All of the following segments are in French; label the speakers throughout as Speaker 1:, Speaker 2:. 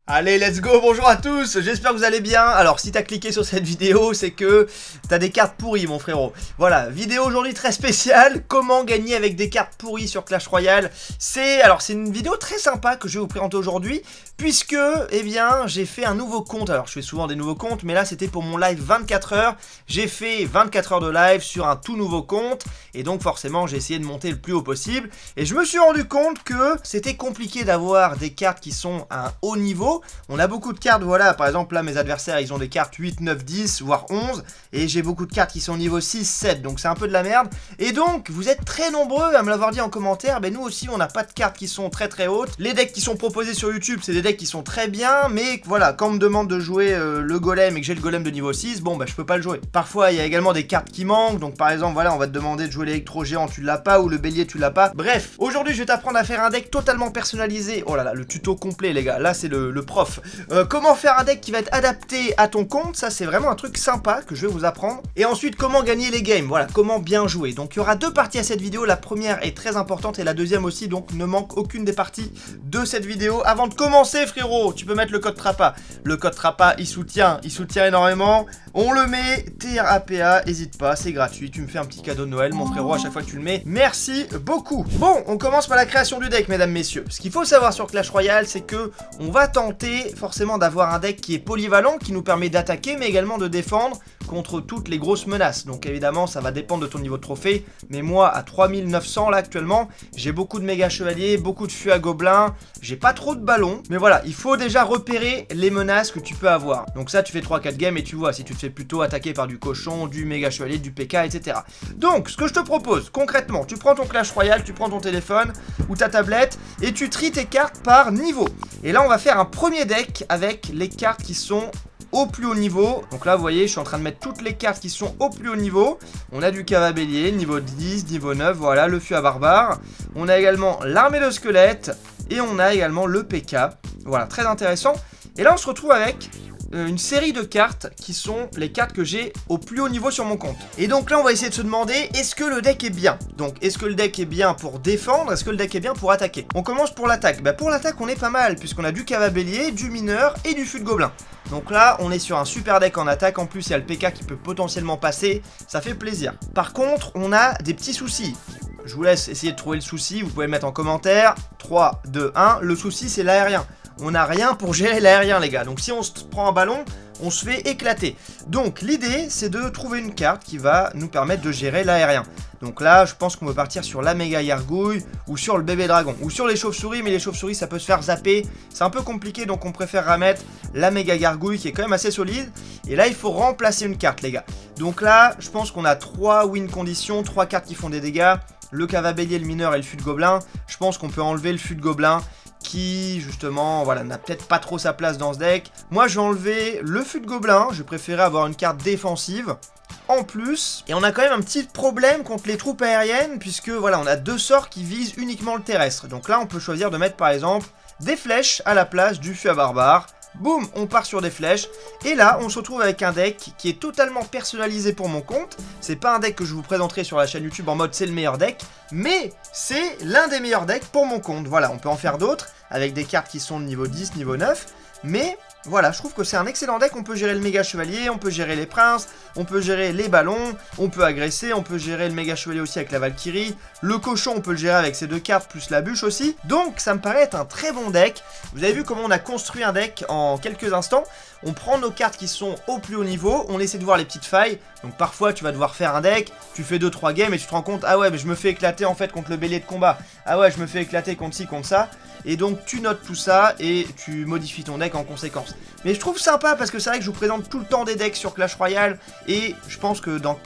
Speaker 1: Allez, let's go, bonjour à tous, j'espère que vous allez bien. Alors, si t'as cliqué sur cette vidéo, c'est que t'as des cartes pourries, mon frérot. Voilà, vidéo aujourd'hui très spéciale, comment gagner avec des cartes pourries sur Clash Royale. C'est une vidéo très sympa que je vais vous présenter aujourd'hui, puisque, eh bien, j'ai fait un nouveau compte. Alors, je fais souvent des nouveaux comptes, mais là, c'était pour mon live 24 heures. J'ai fait 24 heures de live sur un tout nouveau compte, et donc, forcément, j'ai essayé de monter le plus haut possible. Et je me suis rendu compte que c'était compliqué d'avoir des cartes qui sont à un haut niveau. On a beaucoup de cartes, voilà, par exemple là mes adversaires ils ont des cartes 8, 9, 10, voire 11, et j'ai beaucoup de cartes qui sont au niveau 6, 7, donc c'est un peu de la merde. Et donc vous êtes très nombreux à me l'avoir dit en commentaire, nous aussi on n'a pas de cartes qui sont très très hautes. Les decks qui sont proposés sur YouTube c'est des decks qui sont très bien, mais voilà, quand on me demande de jouer le golem et que j'ai le golem de niveau 6, bon je peux pas le jouer. Parfois il y a également des cartes qui manquent, donc par exemple voilà on va te demander de jouer l'électro géant, tu l'as pas, ou le bélier tu l'as pas. Bref, aujourd'hui je vais t'apprendre à faire un deck totalement personnalisé. Oh là là, le tuto complet les gars, là c'est le prof. Comment faire un deck qui va être adapté à ton compte, ça c'est vraiment un truc sympa que je vais vous apprendre. Et ensuite comment gagner les games, voilà, comment bien jouer. Donc il y aura deux parties à cette vidéo, la première est très importante et la deuxième aussi, donc ne manque aucune des parties de cette vidéo. Avant de commencer frérot, tu peux mettre le code TRAPA. Le code TRAPA il soutient énormément. On le met, TRAPA, hésite pas, c'est gratuit, tu me fais un petit cadeau de Noël mon frérot à chaque fois que tu le mets. Merci beaucoup. Bon, on commence par la création du deck mesdames, messieurs. Ce qu'il faut savoir sur Clash Royale, c'est que on va tenter forcément d'avoir un deck qui est polyvalent, qui nous permet d'attaquer mais également de défendre contre toutes les grosses menaces. Donc évidemment ça va dépendre de ton niveau de trophée, mais moi à 3900 là actuellement, j'ai beaucoup de méga chevaliers, beaucoup de fûts à gobelins, j'ai pas trop de ballons, mais voilà, il faut déjà repérer les menaces que tu peux avoir. Donc ça tu fais 3-4 games et tu vois si tu te fais plutôt attaquer par du cochon, du méga chevalier, du PK, etc. Donc ce que je te propose concrètement, tu prends ton Clash Royale, tu prends ton téléphone ou ta tablette et tu tries tes cartes par niveau. Et là on va faire un premier deck avec les cartes qui sont au plus haut niveau. Donc là vous voyez je suis en train de mettre toutes les cartes qui sont au plus haut niveau. On a du cavabélier, niveau 10, niveau 9, voilà, le fût à barbare. On a également l'armée de squelettes et on a également le PK. Voilà, très intéressant. Et là on se retrouve avec une série de cartes qui sont les cartes que j'ai au plus haut niveau sur mon compte. Et donc là on va essayer de se demander, est-ce que le deck est bien? Donc est-ce que le deck est bien pour défendre? Est-ce que le deck est bien pour attaquer? On commence pour l'attaque. Pour l'attaque on est pas mal, puisqu'on a du cavabélier, du mineur et du fût de gobelin. Donc là on est sur un super deck en attaque, en plus il y a le PK qui peut potentiellement passer, ça fait plaisir. Par contre on a des petits soucis. Je vous laisse essayer de trouver le souci, vous pouvez le mettre en commentaire. 3, 2, 1, le souci c'est l'aérien. On n'a rien pour gérer l'aérien les gars, donc si on se prend un ballon, on se fait éclater. Donc l'idée c'est de trouver une carte qui va nous permettre de gérer l'aérien. Donc là je pense qu'on peut partir sur la méga gargouille ou sur le bébé dragon ou sur les chauves-souris, mais les chauves-souris ça peut se faire zapper, c'est un peu compliqué, donc on préfère mettre la méga gargouille qui est quand même assez solide. Et là il faut remplacer une carte les gars. Donc là je pense qu'on a 3 win conditions, 3 cartes qui font des dégâts, le cavabélier, le mineur et le fût de gobelin. Je pense qu'on peut enlever le fût de gobelin qui justement voilà n'a peut-être pas trop sa place dans ce deck. Moi je vais enlever le fût de gobelin, je préférais avoir une carte défensive en plus. Et on a quand même un petit problème contre les troupes aériennes, puisque voilà on a deux sorts qui visent uniquement le terrestre. Donc là on peut choisir de mettre par exemple des flèches à la place du fût à barbare. Boum, on part sur des flèches. Et là, on se retrouve avec un deck qui est totalement personnalisé pour mon compte. C'est pas un deck que je vous présenterai sur la chaîne YouTube en mode c'est le meilleur deck, mais c'est l'un des meilleurs decks pour mon compte. Voilà, on peut en faire d'autres avec des cartes qui sont de niveau 10, niveau 9. Mais voilà, je trouve que c'est un excellent deck. On peut gérer le méga chevalier, on peut gérer les princes, on peut gérer les ballons, on peut agresser, on peut gérer le méga chevalier aussi avec la Valkyrie. Le cochon, on peut le gérer avec ces deux cartes, plus la bûche aussi. Donc ça me paraît être un très bon deck. Vous avez vu comment on a construit un deck en quelques instants. On prend nos cartes qui sont au plus haut niveau, on essaie de voir les petites failles. Donc parfois tu vas devoir faire un deck, tu fais 2-3 games et tu te rends compte, ah ouais mais je me fais éclater en fait contre le bélier de combat. Ah ouais je me fais éclater contre ci, contre ça. Et donc tu notes tout ça et tu modifies ton deck en conséquence. Mais je trouve sympa parce que c'est vrai que je vous présente tout le temps des decks sur Clash Royale. Et je pense que dans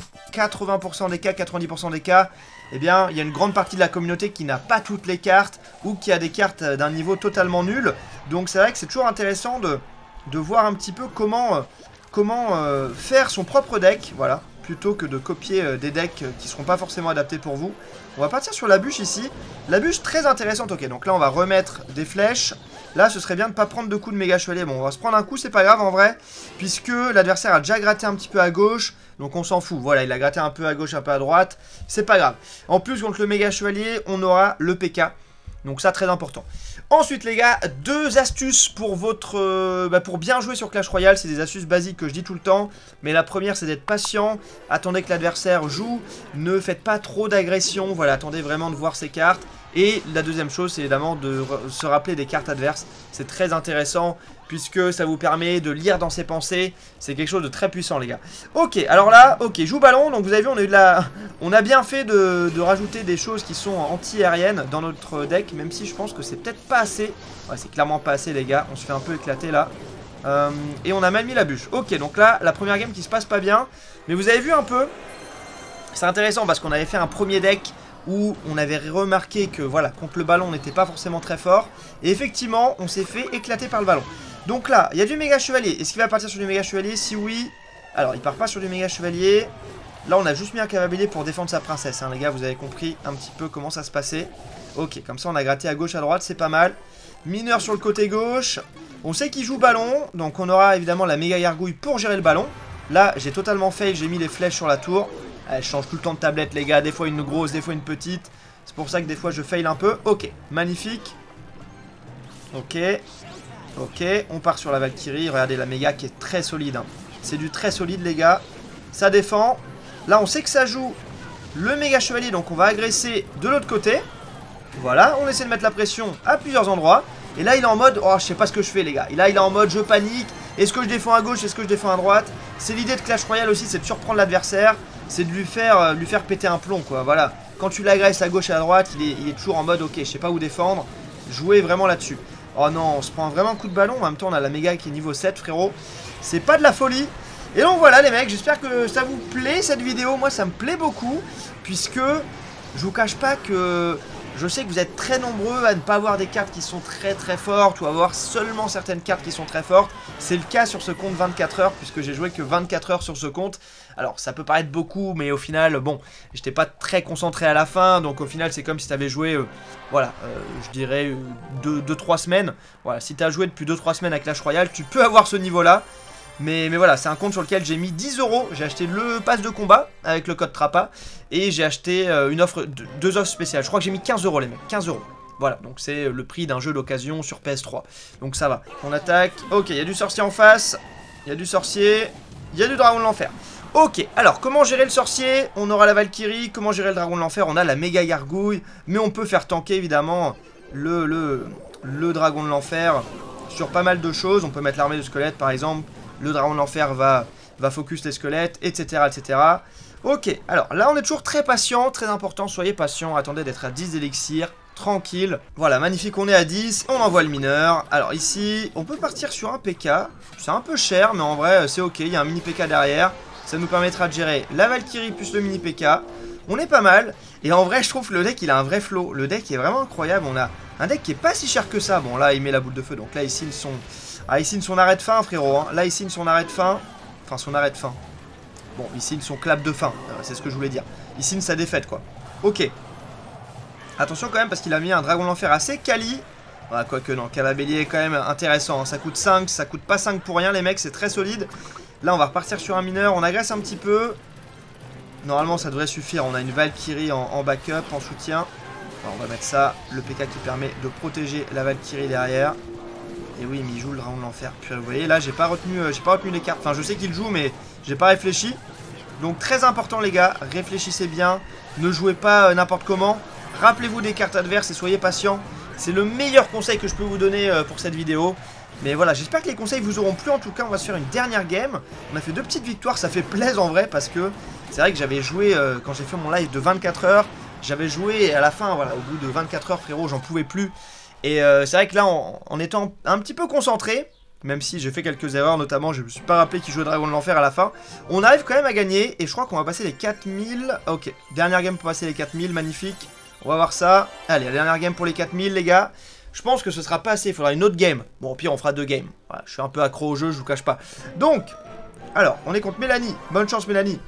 Speaker 1: 80% des cas, 90% des cas, eh bien il y a une grande partie de la communauté qui n'a pas toutes les cartes, ou qui a des cartes d'un niveau totalement nul. Donc c'est vrai que c'est toujours intéressant de voir un petit peu comment faire son propre deck, voilà, plutôt que de copier des decks qui seront pas forcément adaptés pour vous. On va partir sur la bûche ici. La bûche très intéressante, ok, donc là on va remettre des flèches. Là ce serait bien de ne pas prendre de coups de méga chevalier. Bon on va se prendre un coup, c'est pas grave en vrai, puisque l'adversaire a déjà gratté un petit peu à gauche. Donc on s'en fout, voilà, il a gratté un peu à gauche, un peu à droite, c'est pas grave. En plus contre le méga chevalier, on aura le PK. Donc ça très important. Ensuite les gars, 2 astuces pour votre pour bien jouer sur Clash Royale. C'est des astuces basiques que je dis tout le temps. Mais la première c'est d'être patient. Attendez que l'adversaire joue. Ne faites pas trop d'agression. Voilà, attendez vraiment de voir ses cartes. Et la deuxième chose c'est évidemment de se rappeler des cartes adverses. C'est très intéressant puisque ça vous permet de lire dans ses pensées. C'est quelque chose de très puissant les gars. Ok, alors là, ok, joue ballon. Donc vous avez vu, on a bien fait de rajouter des choses qui sont anti-aériennes dans notre deck. Même si je pense que c'est peut-être pas assez. Ouais, c'est clairement pas assez les gars. On se fait un peu éclater là. Et on a mal mis la bûche. Ok, donc là, la première game qui se passe pas bien. Mais vous avez vu un peu. C'est intéressant parce qu'on avait fait un premier deck où on avait remarqué que voilà, contre le ballon on n'était pas forcément très fort. Et effectivement on s'est fait éclater par le ballon. Donc là il y a du méga chevalier. Est-ce qu'il va partir sur du méga chevalier? Si oui, alors il part pas sur du méga chevalier. Là on a juste mis un cavalier pour défendre sa princesse hein, les gars, vous avez compris un petit peu comment ça se passait. Ok, comme ça on a gratté à gauche à droite, c'est pas mal. Mineur sur le côté gauche. On sait qu'il joue ballon, donc on aura évidemment la méga gargouille pour gérer le ballon. Là j'ai totalement fail, j'ai mis les flèches sur la tour. Elle change tout le temps de tablette les gars, des fois une grosse, des fois une petite. C'est pour ça que des fois je fail un peu. Ok, magnifique. Ok, ok, on part sur la Valkyrie. Regardez la méga qui est très solide hein. C'est du très solide les gars. Ça défend. Là on sait que ça joue le méga chevalier, donc on va agresser de l'autre côté. Voilà, on essaie de mettre la pression à plusieurs endroits. Et là il est en mode, oh je sais pas ce que je fais les gars. Et là il est en mode je panique. Est-ce que je défends à gauche, est-ce que je défends à droite? C'est l'idée de Clash Royale aussi, c'est de surprendre l'adversaire. C'est de lui faire péter un plomb quoi, voilà. Quand tu l'agresses à gauche et à droite, il est toujours en mode ok, je sais pas où défendre. Jouez vraiment là-dessus. Oh non, on se prend vraiment un coup de ballon. En même temps on a la méga qui est niveau 7 frérot. C'est pas de la folie. Et donc voilà les mecs, j'espère que ça vous plaît cette vidéo. Moi ça me plaît beaucoup. Puisque je vous cache pas que je sais que vous êtes très nombreux à ne pas avoir des cartes qui sont très très fortes, ou à avoir seulement certaines cartes qui sont très fortes. C'est le cas sur ce compte 24 heures, puisque j'ai joué que 24 heures sur ce compte. Alors ça peut paraître beaucoup, mais au final, bon, j'étais pas très concentré à la fin, donc au final c'est comme si tu avais joué, voilà, je dirais 2-3 semaines. Voilà, si tu as joué depuis 2-3 semaines à Clash Royale, tu peux avoir ce niveau-là. Mais voilà, c'est un compte sur lequel j'ai mis 10 €. J'ai acheté le pass de combat avec le code TRAPA. Et j'ai acheté une offre, 2 offres spéciales. Je crois que j'ai mis 15 € les mecs, 15 €. Voilà, donc c'est le prix d'un jeu d'occasion sur PS3. Donc ça va. On attaque. Ok, il y a du sorcier en face. Il y a du sorcier. Il y a du dragon de l'enfer. Ok, alors comment gérer le sorcier? On aura la Valkyrie. Comment gérer le dragon de l'enfer? On a la méga gargouille. Mais on peut faire tanker évidemment le dragon de l'enfer sur pas mal de choses. On peut mettre l'armée de squelettes par exemple. Le dragon de l'enfer va focus les squelettes, etc., etc. Ok, alors là on est toujours très patient, très important, soyez patient, attendez d'être à 10 d'élixirs, tranquille. Voilà, magnifique, on est à 10, on envoie le mineur. Alors ici, on peut partir sur un PK, c'est un peu cher, mais en vrai c'est ok, il y a un mini PK derrière. Ça nous permettra de gérer la Valkyrie plus le mini PK. On est pas mal, et en vrai je trouve que le deck il a un vrai flow, le deck est vraiment incroyable, on a un deck qui est pas si cher que ça. Bon là il met la boule de feu, donc là ici ils sont... Ah, ici, son arrêt de fin, frérot. Hein. Là, ici, son arrêt de fin. Enfin, son arrêt de fin. Bon, ici, son clap de fin. C'est ce que je voulais dire. Ici, sa défaite, quoi. Ok. Attention, quand même, parce qu'il a mis un dragon de l'enfer assez quali. Voilà, quoique, non. Cavabellier est quand même intéressant. Hein. Ça coûte 5. Ça coûte pas 5 pour rien, les mecs. C'est très solide. Là, on va repartir sur un mineur. On agresse un petit peu. Normalement, ça devrait suffire. On a une Valkyrie en backup, en soutien. Alors, on va mettre ça. Le PK qui permet de protéger la Valkyrie derrière. Et oui, mais il joue le dragon de l'enfer. Puis vous voyez, là, j'ai pas retenu les cartes. Enfin, je sais qu'il joue, mais j'ai pas réfléchi. Donc, très important, les gars. Réfléchissez bien. Ne jouez pas n'importe comment. Rappelez-vous des cartes adverses et soyez patients. C'est le meilleur conseil que je peux vous donner pour cette vidéo. Mais voilà, j'espère que les conseils vous auront plu. En tout cas, on va se faire une dernière game. On a fait 2 petites victoires. Ça fait plaisir en vrai parce que c'est vrai que j'avais joué quand j'ai fait mon live de 24 heures. J'avais joué et à la fin, voilà, au bout de 24 heures, frérot, j'en pouvais plus. Et c'est vrai que là, en étant un petit peu concentré, même si j'ai fait quelques erreurs, notamment je me suis pas rappelé qu'il jouait Dragon de l'Enfer à la fin, on arrive quand même à gagner, et je crois qu'on va passer les 4000. Ok, dernière game pour passer les 4000, magnifique. On va voir ça. Allez, la dernière game pour les 4000, les gars. Je pense que ce sera pas assez, il faudra une autre game. Bon, au pire, on fera 2 games. Voilà, je suis un peu accro au jeu, je vous cache pas. Donc, alors, on est contre Mélanie. Bonne chance, Mélanie.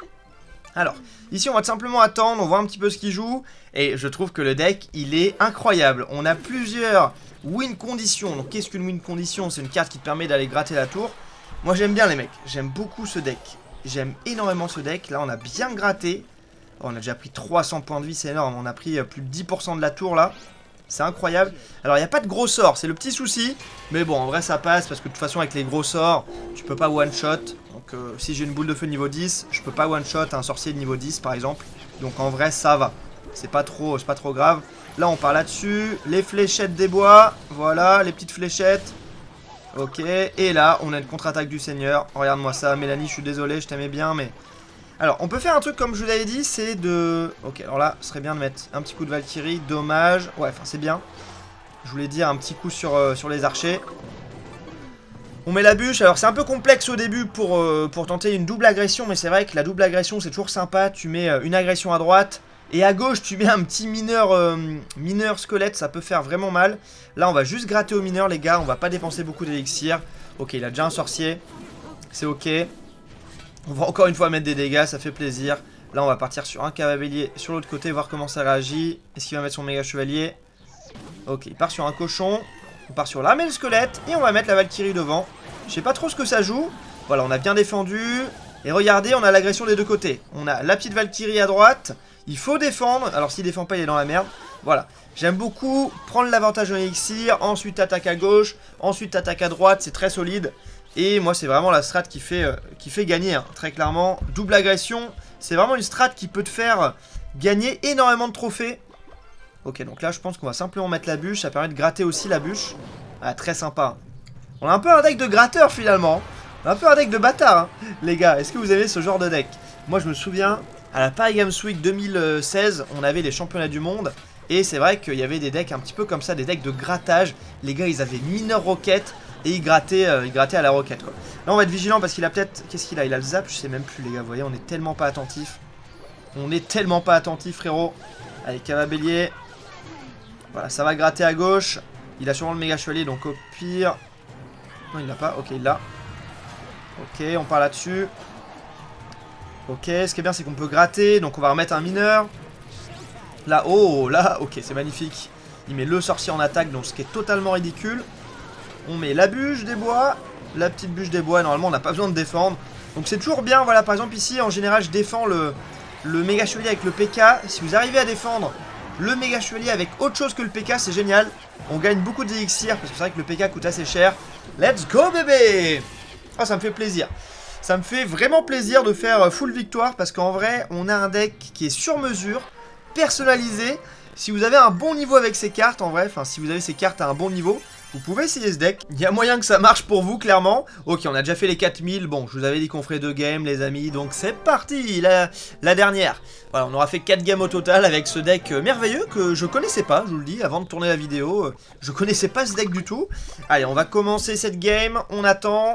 Speaker 1: Alors, ici on va simplement attendre, on voit un petit peu ce qu'il joue. Et je trouve que le deck, il est incroyable. On a plusieurs win conditions. Donc qu'est-ce qu'une win condition? C'est une carte qui te permet d'aller gratter la tour. Moi j'aime bien les mecs, j'aime beaucoup ce deck. J'aime énormément ce deck, là on a bien gratté. Oh, on a déjà pris 300 points de vie, c'est énorme. On a pris plus de 10% de la tour là. C'est incroyable. Alors, il n'y a pas de gros sorts, c'est le petit souci. Mais bon, en vrai, ça passe parce que de toute façon, avec les gros sorts, tu peux pas one-shot. Donc, si j'ai une boule de feu niveau 10, je peux pas one-shot un sorcier de niveau 10, par exemple. Donc, en vrai, ça va. C'est pas trop grave. Là, on part là-dessus. Les fléchettes des bois. Voilà, les petites fléchettes. Ok. Et là, on a une contre-attaque du Seigneur. Regarde-moi ça. Mélanie, je suis désolé, je t'aimais bien, mais... Alors, on peut faire un truc comme je vous l'avais dit, c'est de... Ok, alors là, ce serait bien de mettre un petit coup de Valkyrie, dommage. Ouais, enfin, c'est bien. Je voulais dire un petit coup sur les archers. On met la bûche. Alors, c'est un peu complexe au début pour tenter une double agression, mais c'est vrai que la double agression, c'est toujours sympa. Tu mets une agression à droite, et à gauche, tu mets un petit mineur squelette, ça peut faire vraiment mal. Là, on va juste gratter au mineur, les gars. On va pas dépenser beaucoup d'élixir. Ok, il a déjà un sorcier. C'est ok. On va encore une fois mettre des dégâts, ça fait plaisir. Là, on va partir sur un cavalier sur l'autre côté, voir comment ça réagit. Est-ce qu'il va mettre son méga chevalier? Ok, il part sur un cochon. On part sur l'armée de squelette. Et on va mettre la Valkyrie devant. Je sais pas trop ce que ça joue. Voilà, on a bien défendu. Et regardez, on a l'agression des deux côtés. On a la petite Valkyrie à droite. Il faut défendre. Alors, s'il défend pas, il est dans la merde. Voilà. J'aime beaucoup prendre l'avantage en élixir. Ensuite, attaque à gauche. Ensuite, attaque à droite. C'est très solide. Et moi, c'est vraiment la strat qui fait gagner, hein, très clairement. Double agression, c'est vraiment une strat qui peut te faire gagner énormément de trophées. Ok, donc là, je pense qu'on va simplement mettre la bûche. Ça permet de gratter aussi la bûche. Ah, très sympa. On a un peu un deck de gratteur, finalement. On a un peu un deck de bâtard, hein. Les gars, est-ce que vous aimez ce genre de deck? Moi, je me souviens, à la Paris Games Week 2016, on avait les championnats du monde. Et c'est vrai qu'il y avait des decks un petit peu comme ça, des decks de grattage. Les gars, ils avaient mineur roquette. Et il grattait à la roquette, quoi. Là, on va être vigilant parce qu'il a peut-être... Qu'est-ce qu'il a? Il a le zap? Je sais même plus, les gars. Vous voyez, on est tellement pas attentif. On est tellement pas attentif, frérot. Allez, cavabélier. Voilà, ça va gratter à gauche. Il a sûrement le méga chevalier, donc au pire... Non, il l'a pas. Ok, il l'a. Ok, on part là-dessus. Ok, ce qui est bien, c'est qu'on peut gratter. Donc, on va remettre un mineur. Là, oh, là, ok, c'est magnifique. Il met le sorcier en attaque, donc ce qui est totalement ridicule. On met la bûche des bois, la petite bûche des bois, normalement on n'a pas besoin de défendre. Donc c'est toujours bien, voilà, par exemple ici en général je défends le méga chevalier avec le PK. Si vous arrivez à défendre le méga chevalier avec autre chose que le PK, c'est génial. On gagne beaucoup d'élixir parce que c'est vrai que le PK coûte assez cher. Let's go bébé! Oh, ça me fait plaisir. Ça me fait vraiment plaisir de faire full victoire parce qu'en vrai on a un deck qui est sur mesure, personnalisé. Si vous avez un bon niveau avec ces cartes, en vrai, enfin si vous avez ces cartes à un bon niveau, vous pouvez essayer ce deck. Il y a moyen que ça marche pour vous, clairement. Ok, on a déjà fait les 4000. Bon, je vous avais dit qu'on ferait 2 games, les amis. Donc c'est parti, la dernière. Voilà, on aura fait 4 games au total avec ce deck merveilleux que je connaissais pas, je vous le dis, avant de tourner la vidéo. Je connaissais pas ce deck du tout. Allez, on va commencer cette game. On attend.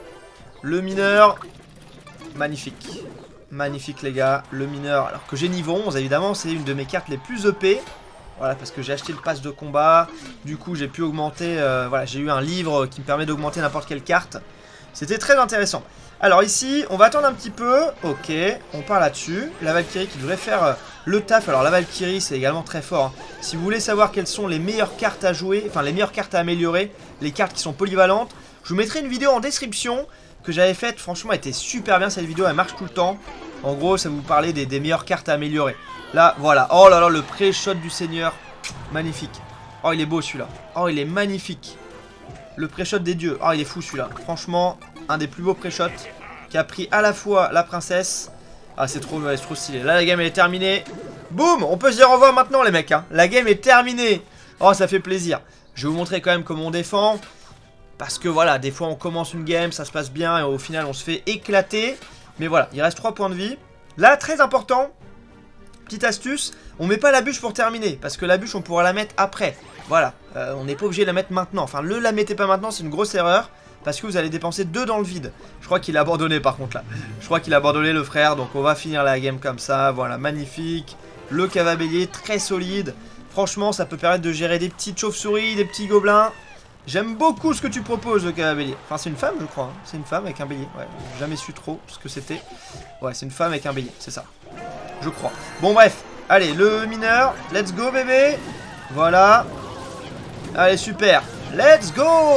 Speaker 1: Le mineur. Magnifique. Magnifique, les gars. Le mineur, alors que j'ai niveau 11, évidemment, c'est une de mes cartes les plus EP. Voilà, parce que j'ai acheté le pass de combat. Du coup, j'ai pu augmenter... voilà, j'ai eu un livre qui me permet d'augmenter n'importe quelle carte. C'était très intéressant. Alors ici, on va attendre un petit peu. Ok, on part là-dessus. La Valkyrie qui devrait faire le taf. Alors la Valkyrie, c'est également très fort, hein. Si vous voulez savoir quelles sont les meilleures cartes à jouer, enfin les meilleures cartes à améliorer, les cartes qui sont polyvalentes, je vous mettrai une vidéo en description que j'avais faite. Franchement, elle était super bien cette vidéo, elle marche tout le temps. En gros, ça vous parlait des meilleures cartes à améliorer. Là, voilà. Oh là là, le pré-shot du Seigneur. Magnifique. Oh, il est beau celui-là. Oh, il est magnifique. Le pré-shot des dieux. Oh, il est fou celui-là. Franchement, un des plus beaux pré-shots qui a pris à la fois la princesse. Ah, c'est trop stylé. Là, la game, elle est terminée. Boum, on peut se dire au revoir maintenant, les mecs, hein. La game est terminée. Oh, ça fait plaisir. Je vais vous montrer quand même comment on défend. Parce que voilà, des fois, on commence une game, ça se passe bien et au final, on se fait éclater. Mais voilà, il reste 3 points de vie. Là, très important, petite astuce, on met pas la bûche pour terminer. Parce que la bûche, on pourra la mettre après. Voilà, on n'est pas obligé de la mettre maintenant. Enfin, ne la mettez pas maintenant, c'est une grosse erreur. Parce que vous allez dépenser 2 dans le vide. Je crois qu'il a abandonné par contre là. Je crois qu'il a abandonné le frère. Donc on va finir la game comme ça. Voilà, magnifique. Le cavabélier, très solide. Franchement, ça peut permettre de gérer des petites chauves-souris, des petits gobelins. J'aime beaucoup ce que tu proposes, le cavabélier. Enfin, c'est une femme, je crois, hein. C'est une femme avec un bélier. Ouais, j'ai jamais su trop ce que c'était. Ouais, c'est une femme avec un bélier, c'est ça. Je crois. Bon, bref. Allez, le mineur. Let's go, bébé. Voilà. Allez, super. Let's go.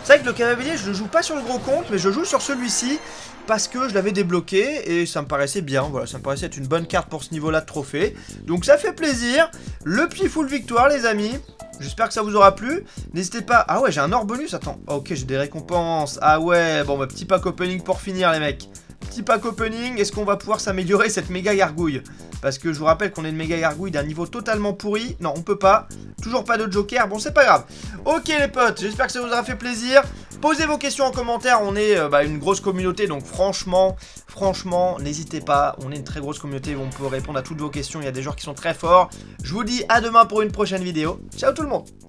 Speaker 1: C'est vrai que le cavalier, je le joue pas sur le gros compte, mais je joue sur celui-ci parce que je l'avais débloqué et ça me paraissait bien. Voilà, ça me paraissait être une bonne carte pour ce niveau-là de trophée. Donc ça fait plaisir. Le petit full victoire, les amis. J'espère que ça vous aura plu. N'hésitez pas... Ah ouais, j'ai un or bonus, attends. Ok, j'ai des récompenses. Ah ouais, bon, bah, petit pack opening pour finir, les mecs. Petit pack opening, est-ce qu'on va pouvoir s'améliorer cette méga gargouille? Parce que je vous rappelle qu'on est une méga gargouille d'un niveau totalement pourri. Non, on peut pas. Toujours pas de joker. Bon, c'est pas grave. Ok, les potes, j'espère que ça vous aura fait plaisir. Posez vos questions en commentaire. On est une grosse communauté, donc franchement, n'hésitez pas. On est une très grosse communauté où on peut répondre à toutes vos questions. Il y a des joueurs qui sont très forts. Je vous dis à demain pour une prochaine vidéo. Ciao tout le monde!